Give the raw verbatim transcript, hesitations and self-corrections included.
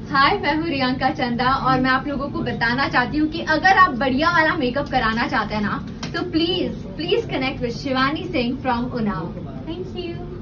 हाय, मैं हूँ रियांका चंदा और मैं आप लोगों को बताना चाहती हूँ कि अगर आप बढ़िया वाला मेकअप कराना चाहते हैं ना, तो please please connect with Shivani Singh from Unnao. Thank you.